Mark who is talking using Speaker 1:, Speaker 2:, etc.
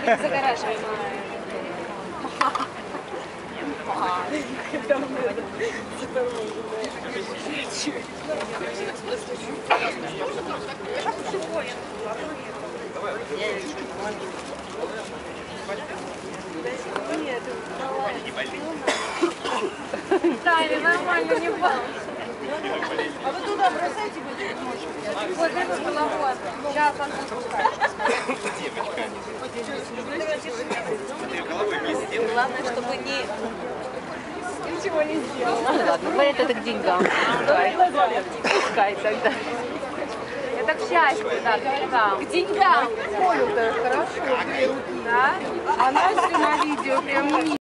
Speaker 1: Загораживаем. Да, или нормально не было. А вы туда бросайте будет ночью. Вот это головой. Сейчас он спускает. Главное, чтобы ничего не сделала. Ну ладно, говорят, это к деньгам. Пускай тогда. Это к счастью, да, к деньгам. К деньгам. Колю-то хорошо, две руки. Да? А Настя на видео прям не